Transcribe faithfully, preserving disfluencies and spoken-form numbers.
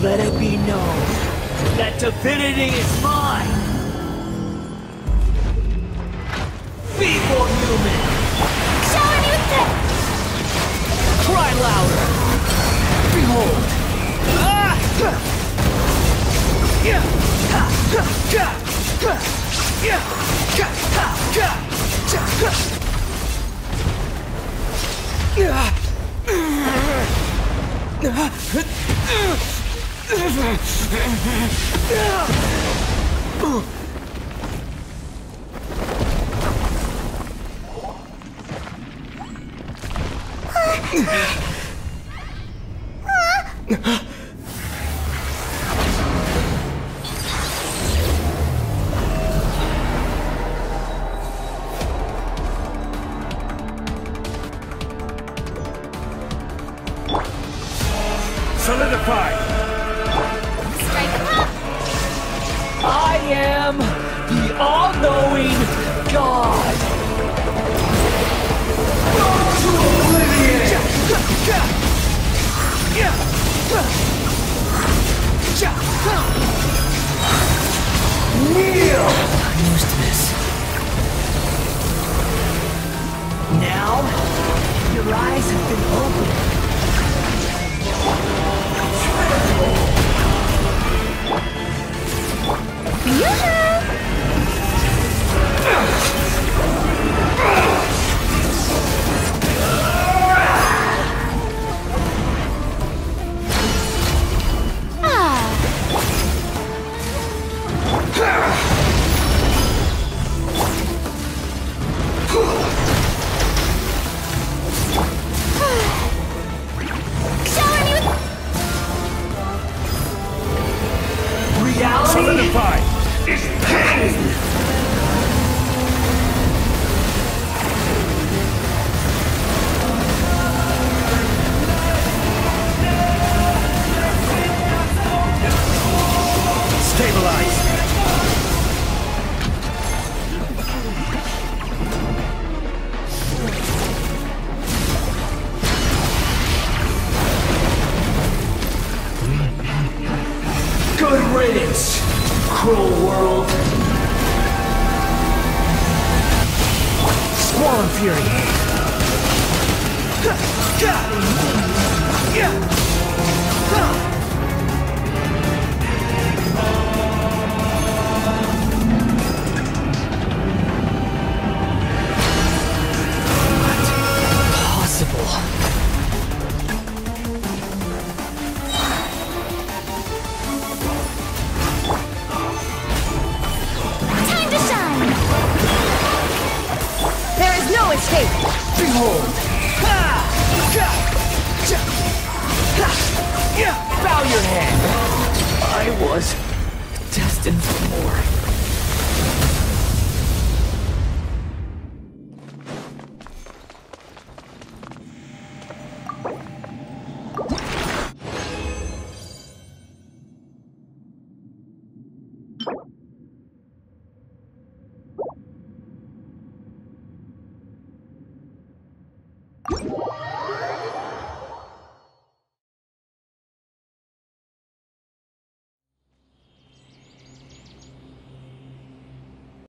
Let it be known that divinity is mine! Feeble human! Showing you this! Cry louder! Behold! Ah! Yeah! Ha! Ha! Ja! Ha! Yeah! Ja! Ha! Ja! Ja! Ha! Yeah! Solidify! Strike up! I am the all-knowing God! Go to oblivion! Kneel! I'm used to this. Now, your eyes have been opened. Solidify! It's pain! Stabilize! Good riddance, cruel world. Squall and fury. Possible. Escape! Behold! Ha! Ja! Ja! Ha! Yeah! Bow your head! I was destined for more.